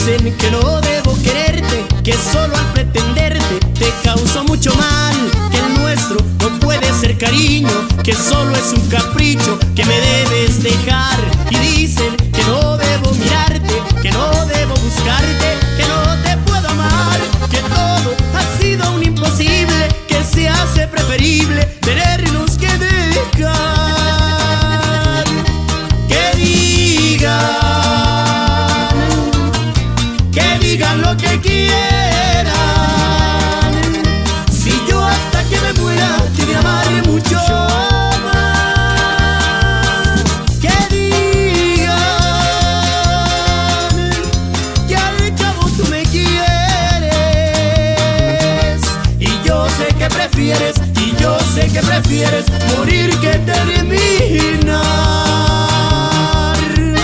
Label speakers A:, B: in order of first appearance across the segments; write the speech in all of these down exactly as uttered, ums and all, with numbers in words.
A: dicen que no debo quererte, que solo al pretenderte te causó mucho mal, que el nuestro no puede ser cariño, que solo es un capricho, que me debes dejar. Y dicen que no debo mirarte, que no debo buscarte, que no te puedo amar, que todo ha sido un imposible, que se hace preferible tenernos que dejar. Que digan, que digan lo que quieran, si yo hasta que me muera te voy a amar mucho más. Que digan que al cabo tú me quieres, y yo sé que prefieres, y yo sé que prefieres morir que terminar.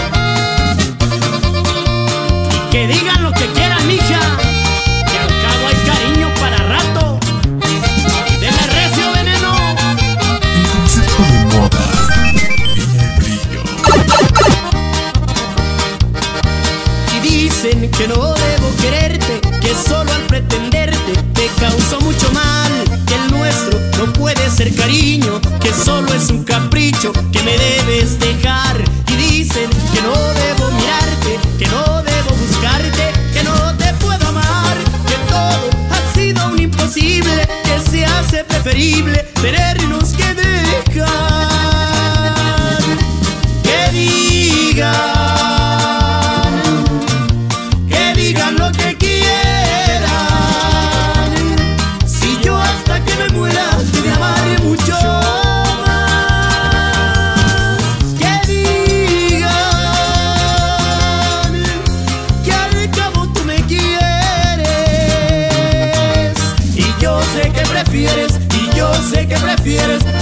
A: Y que digan lo que quieran, mija, que al cabo hay cariño para rato. Denle recio, veneno.
B: El concepto de moda en el brillo.
A: Y dicen que no debo quererte, que solo al pretenderte te causó mucho mal, que el nuestro no puede ser cariño, que solo es un capricho, que me debes dejar. Y dicen que no debo mirarte, que no debo buscarte, que no te puedo amar, que todo ha sido un imposible, que se hace preferible tenernos que dejar. Que digan, que digan lo que quieran, si yo hasta que me muera te voy a amar mucho más. Que digan que al cabo tú me quieres, y yo sé que prefieres, y yo sé que prefieres